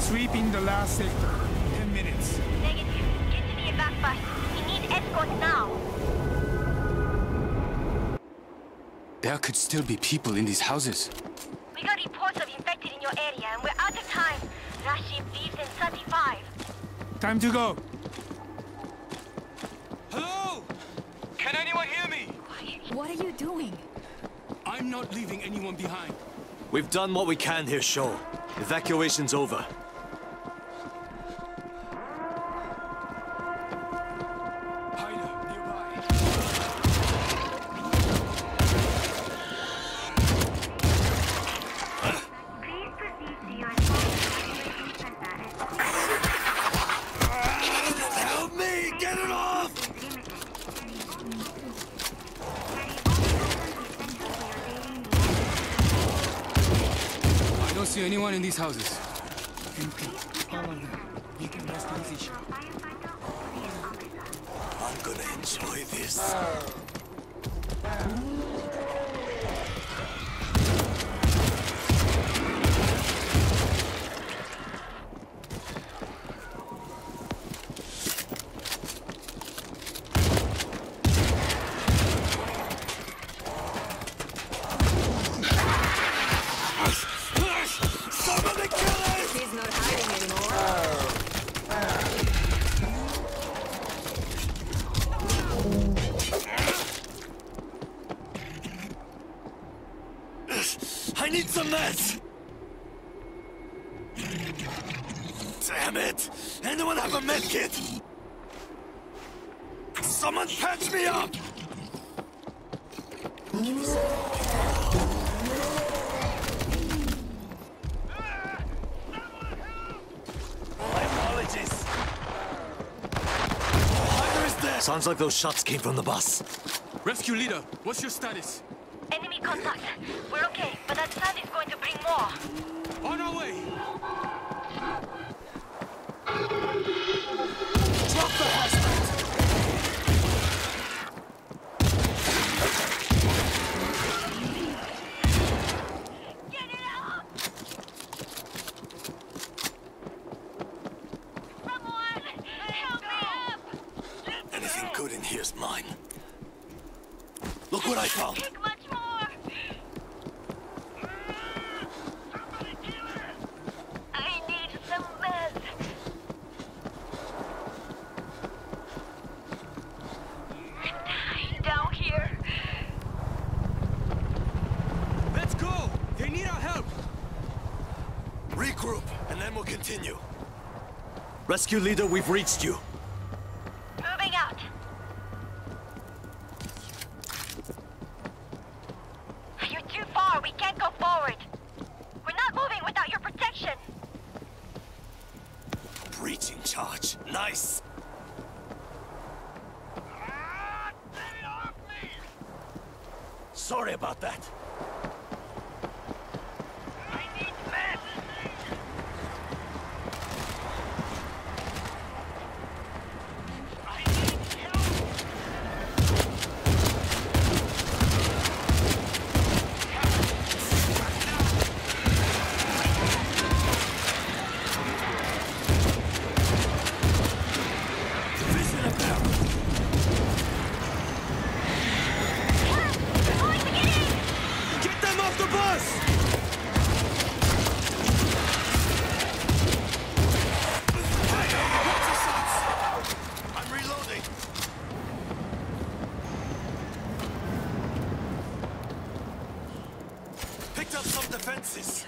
Sweeping the last sector. 10 minutes. Negative. Get to the evac bus. We need escort now. There could still be people in these houses. We got reports of infected in your area, and we're out of time. Rashid leaves in 35. Time to go. Hello? Can anyone hear me? What are you doing? I'm not leaving anyone behind. We've done what we can here, Shaw. Evacuation's over. See anyone in these houses? All of them. We can rest easy. I'm gonna enjoy this. I need some meds! Damn it! Anyone have a med kit? Someone patch me up! My apologies. Hunter is there! Sounds like those shots came from the bus. Rescue leader, what's your status? Enemy contact. We're okay, but that sand is going to bring more. On our way! Drop the hazmat! Get it out! Someone! Help me up! Anything good in here's mine. Look what I found! Take much more! I need some meds. I'm dying down here. Let's go! They need our help! Regroup, and then we'll continue. Rescue leader, we've reached you. Moving out. You're too far. We can't go forward. We're not moving without your protection. Breaching charge. Nice. Sorry about that. I need meds. I need help. Vision about. We're going to get in. Get them off the bus! I'm reloading. Picked up some defenses.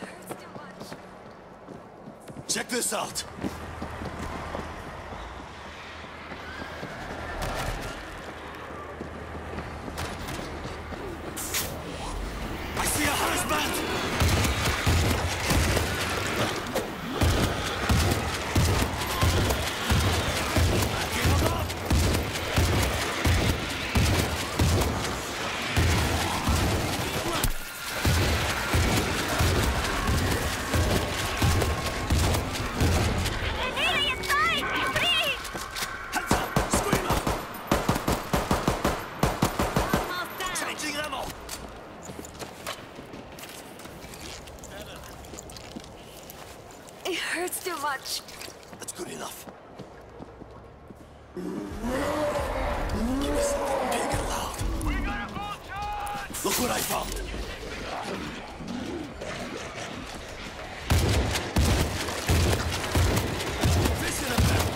Check this out. I see a hazmat! Give him up! hurts too much. That's good enough. Give me something big and loud. We got a full charge! Look what I found! Fish in a barrel!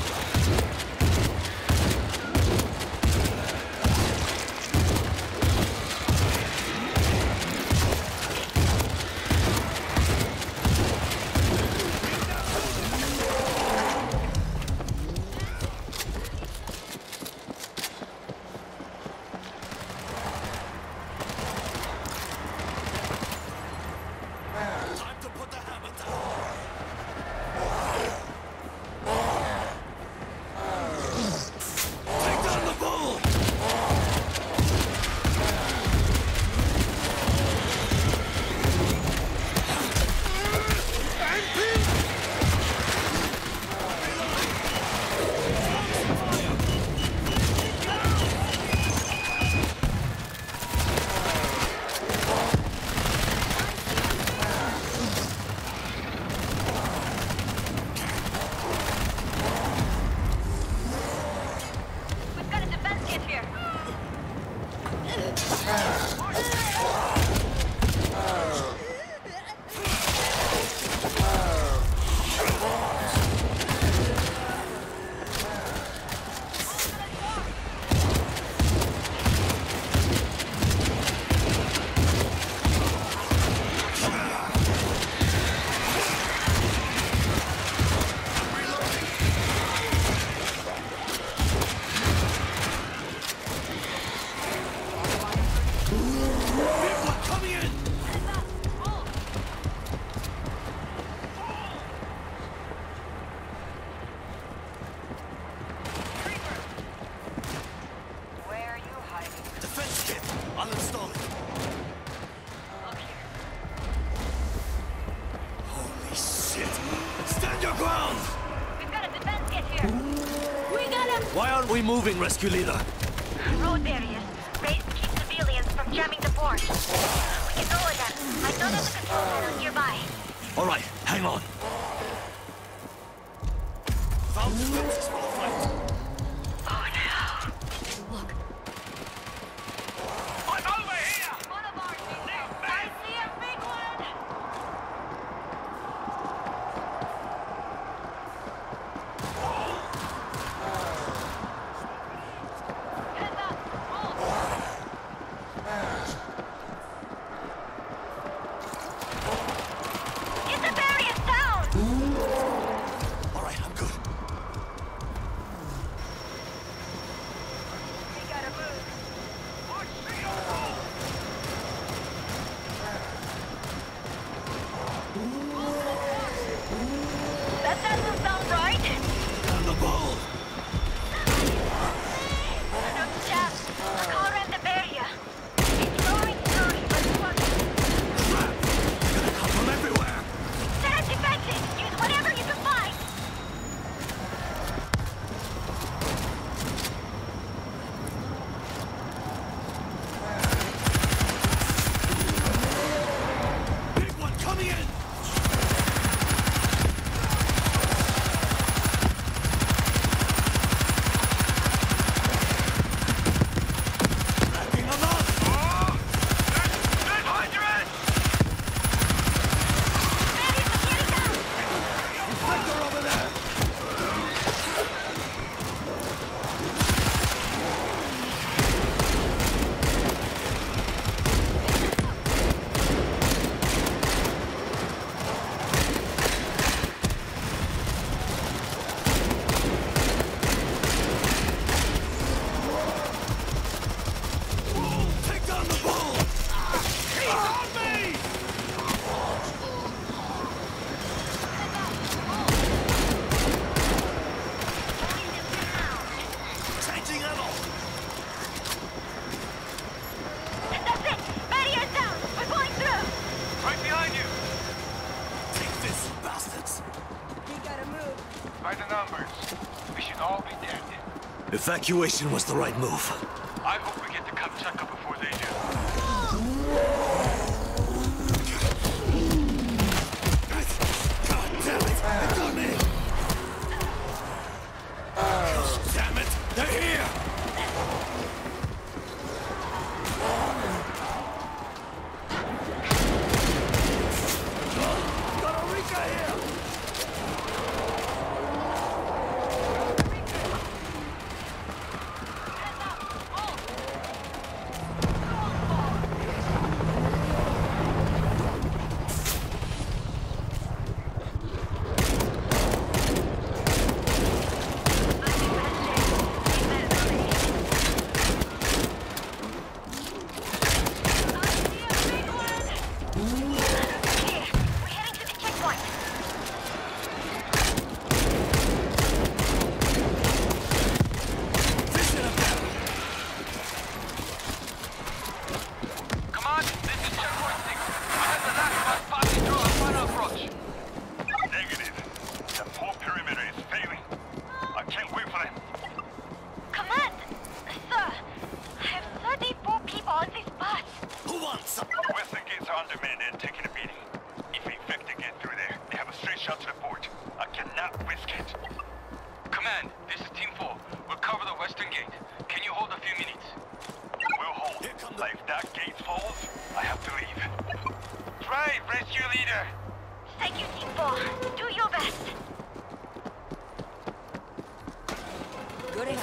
We moving, rescue leader. Road barriers. Raised to keep civilians from jamming the port. We can lower them. I know there's a control panel nearby. All right, hang on. Found defenses for the fight. Oh no. Look. I'm over here! One of ours is there. I see a big one! Heads up! Roll! Get the barriers down! All right, I'm good. We gotta move. That doesn't sound right. On the ball! No jab. A car ran the barrier. It's rolling slowly, but it's working. They're gonna come from everywhere! Set up defenses. Use whatever you can find. Big one coming in! Backing them up! Barriers are getting down. Infector over there! Take down the bull! He's on me! Changing ammo! And that's it. Barriers down. We're going through. Right behind you! Take this, you bastards! By the numbers. We should all be dead. Evacuation was the right move. I hope we get to Kamchatka before they do. God damn it! They got me!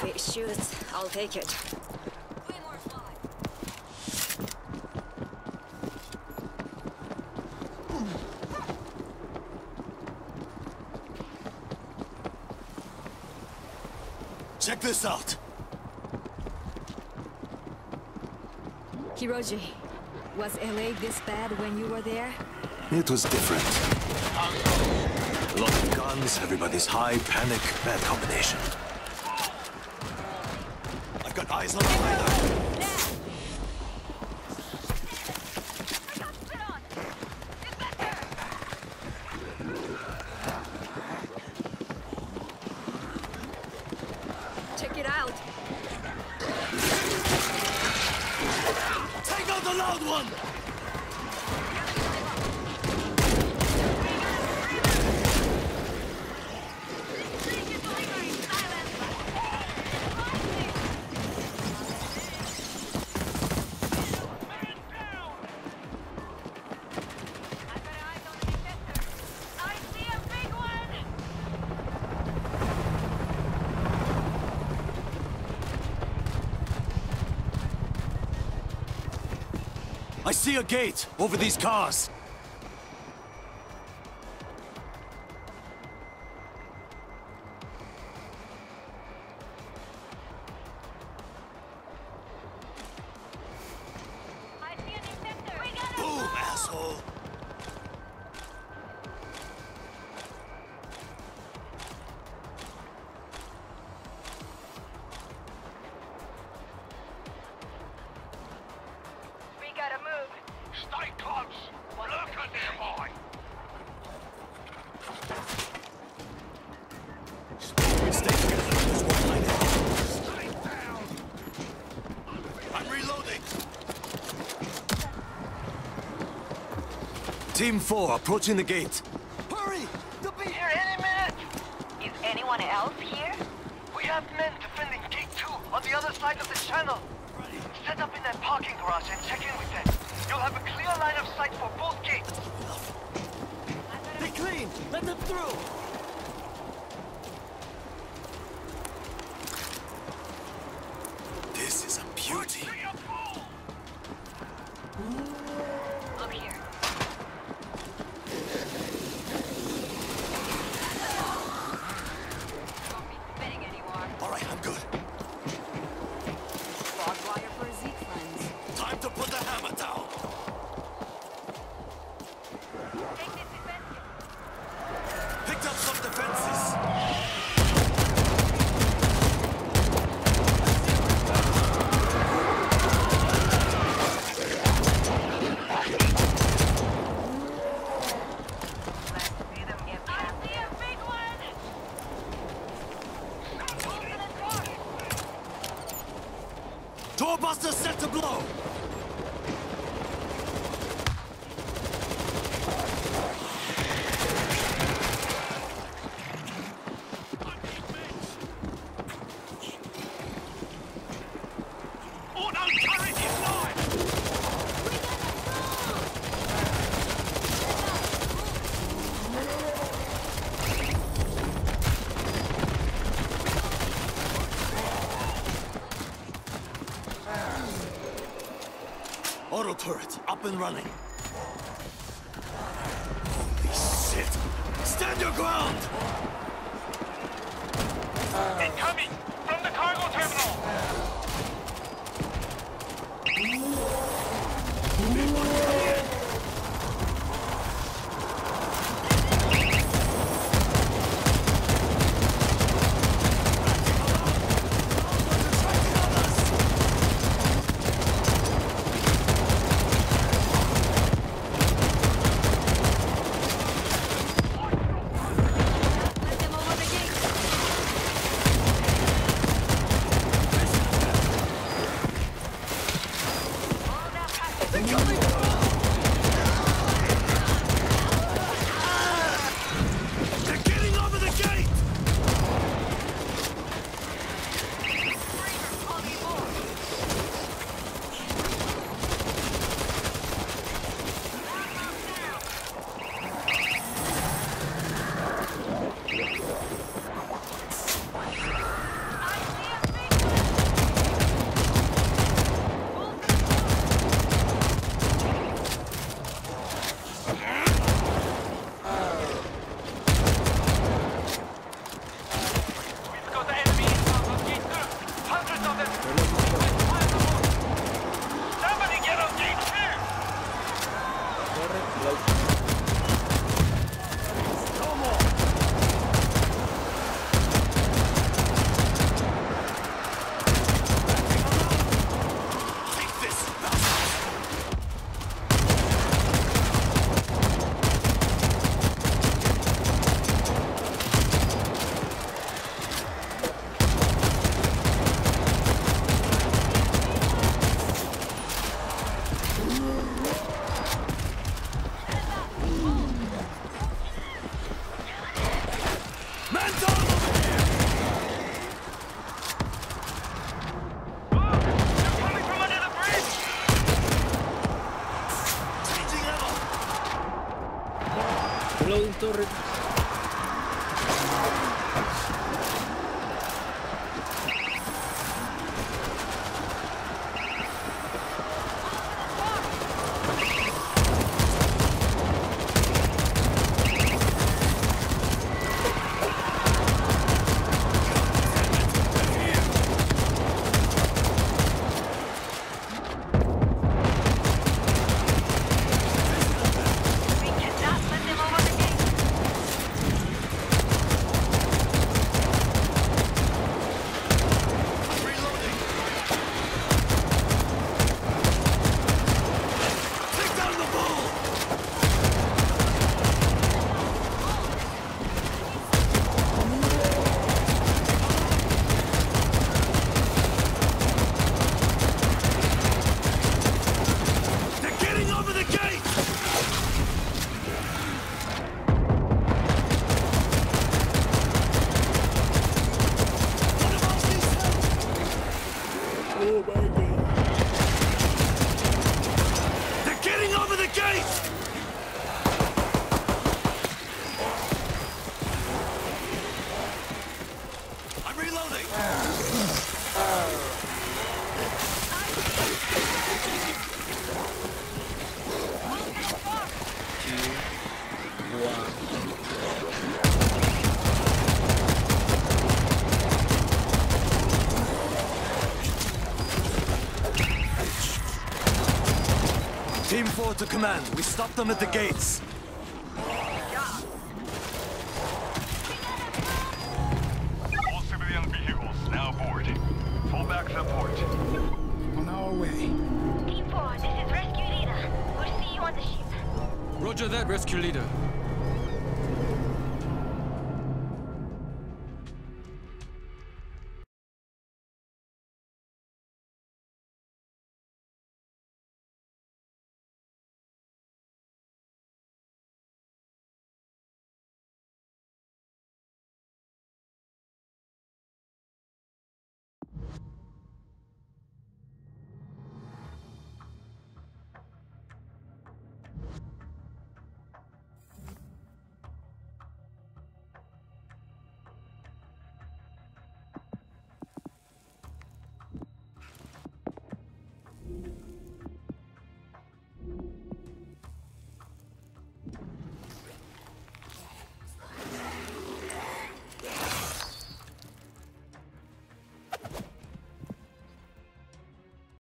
way it shoots, I'll take it. Check this out. Hiroji, was LA this bad when you were there? It was different. A lot of guns, everybody's high, panic, bad combination. I've got eyes on the radar. Check it out. Take out the loud one! I see a gate over these cars. I see an interceptor. We got Boom, asshole! We gotta move. Stay close. Look at their boy. Stay together. There's one line ahead. Stay down. I'm reloading. Team 4 approaching the gate. Hurry! They'll be here any minute. Is anyone else here? We have men defending Gate 2 on the other side of the channel. Set up in that parking garage and check in with them. You'll have a clear line of sight for both gates. They're clean. Let them through. This is a beauty. Look here. Don't be spitting anymore. All right, I'm good. Barbed wire for Zeke friends. Time to put the hammer down. Take this defensive. Picked up some defenses. Let's see them get past. I see a big one! Open the door! Doorbuster set to blow. Oh no, turret is live! Auto turret up and running. Holy shit! Stand your ground! Incoming from the cargo terminal! Big one coming in. Let them over the gate. Hold up, Man down over here! They're coming from under the bridge! Changing ammo! Reloading turret. We cannot let them over the gate. Reloading! Take down the bull! They're getting over the gate! What about these help? Oh my god. They're getting over the gate! I'm reloading! Team 4 to command. We stopped them at the gates. All civilian vehicles now aboard. Fall back support. On our way. Team 4, this is Rescue Leader. We'll see you on the ship. Roger that, rescue leader.